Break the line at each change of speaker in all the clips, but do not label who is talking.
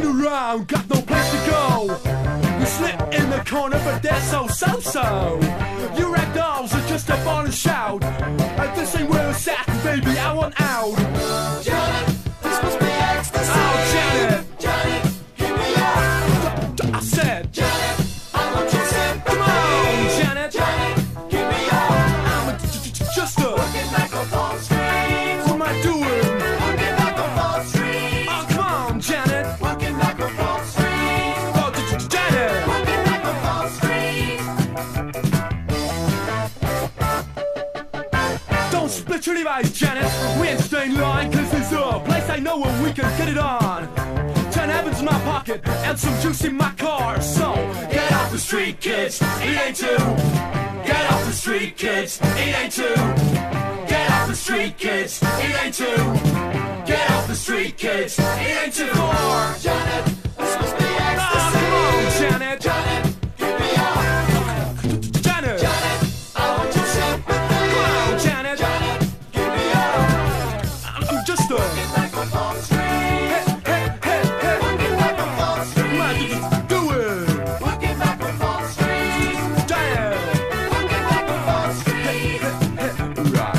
Looking around, got no place to go. You slip in the corner, but they're so. You ragdolls are just up on a shout. And this ain't where it's at, baby, I want out.
Janet, this must be ecstasy.
Oh, Janet.
Janet, hit me up.
I said,
Janet, I want your sympathy.
come on, Janet.
Janet, hit me up.
I'm just a,
Working back on Fall Street.
what am I doing?
Working back on Fall Street.
Oh, come on, Janet.
Working back on Fall Street.
Oh, Janet.
Working back on Fall Street.
Don't split your Levi's, Janet. We ain't staying line, cause there's a place I know where we can get it on. 10 heavens in my pocket and some juice in my car. So,
Get off the street, kids. It ain't too. Get off the street, kids. It ain't too. Get off the street, kids. It ain't too. Get off the street, kids. It ain't too far. Janet, this must be
oh,
ecstasy.
come on, Janet.
Janet, hit me up.
Janet.
Janet, I want your sympathy.
Come on, Janet.
Janet, hit me up.
I'm just a,
Working back on Fall Street.
hey.
Working back on Fall
What
Street.
am I doing?
Working back on Fall Street.
Janet.
Working back on Fall Street.
Right.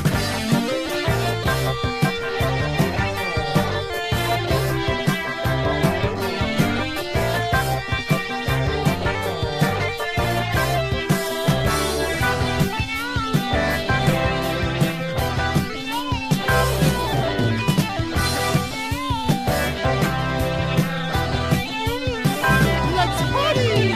Let's party!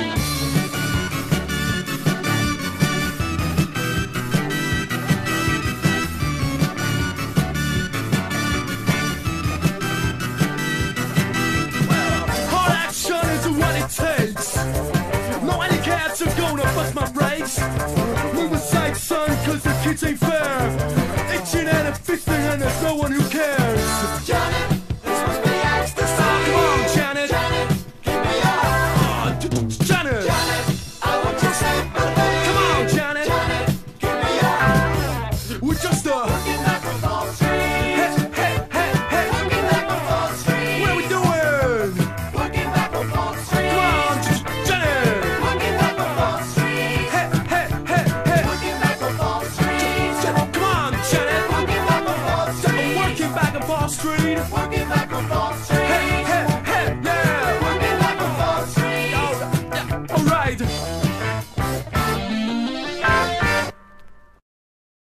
Hard action is what it takes. No any cats are gonna bust my brakes. Move aside, son, cause the kids ain't fair. Itching and a fisting and there's no one who cares.
Janet, this must be ecstasy.
Oh, come on, Janet.
Janet, hit me up.
Oh, Janet.
Janet, I want your sympathy.
Come on, Janet.
Janet, hit me up.
We're just a,
Working back on Fall Street.
hey.
Working back on Fall Street.
What are we doing?
Working back on Fall Street.
Come on, Janet.
Working back on Fall Street.
Hey.
Working back on Fall Street.
Come on, Janet.
Working back on Fall Street.
Working back on Fall Street.
Working back on Fall